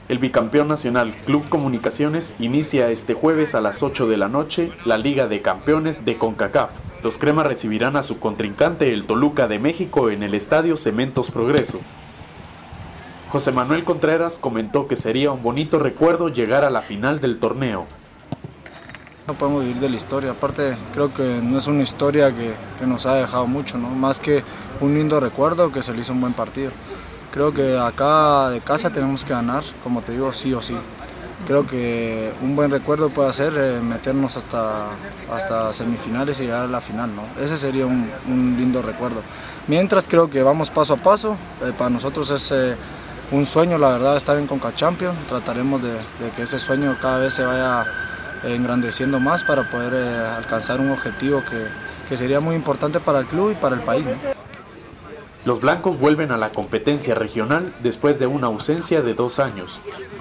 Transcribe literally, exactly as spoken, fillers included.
El bicampeón nacional Club Comunicaciones inicia este jueves a las ocho de la noche la Liga de Campeones de CONCACAF. Los cremas recibirán a su contrincante el Toluca de México en el Estadio Cementos Progreso. José Manuel Contreras comentó que sería un bonito recuerdo llegar a la final del torneo. No podemos vivir de la historia, aparte creo que no es una historia que, que nos ha dejado mucho, ¿no? Más que un lindo recuerdo que se le hizo un buen partido. Creo que acá de casa tenemos que ganar, como te digo, sí o sí. Creo que un buen recuerdo puede ser eh, meternos hasta, hasta semifinales y llegar a la final, ¿no? Ese sería un, un lindo recuerdo. Mientras creo que vamos paso a paso, eh, para nosotros es eh, un sueño, la verdad, estar en CONCACHAMPIONS. Trataremos de, de que ese sueño cada vez se vaya engrandeciendo más para poder eh, alcanzar un objetivo que, que sería muy importante para el club y para el país, ¿no? Los blancos vuelven a la competencia regional después de una ausencia de dos años.